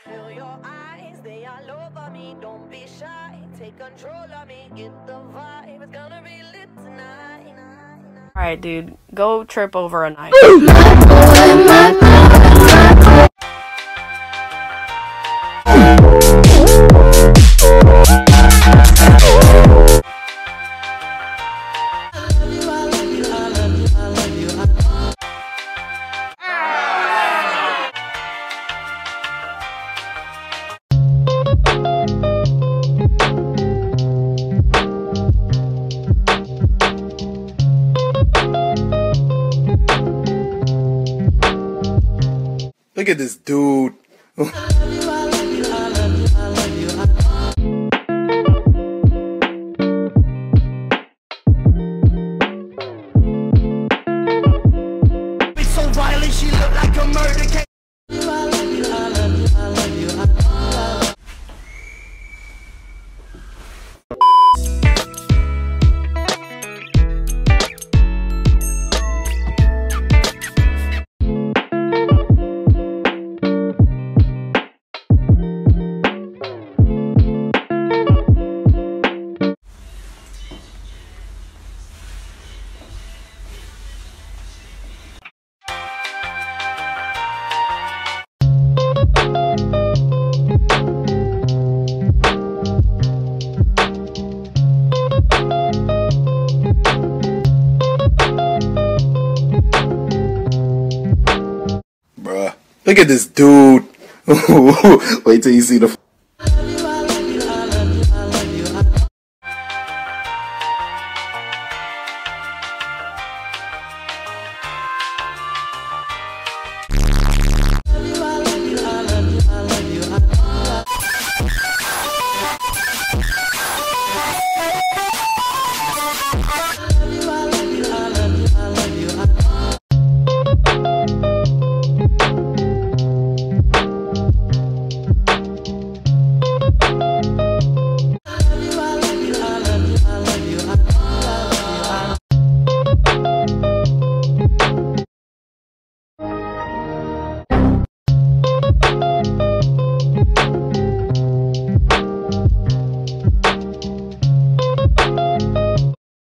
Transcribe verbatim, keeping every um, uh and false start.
Feel your eyes, they all over me. Don't be shy, take control of me. Get the vibe, it's gonna be lit tonight. Alright, dude, go trip over a knife. Look at this dude. It's so violent, she look like a murder case. Bruh, look at this dude. Wait till you see the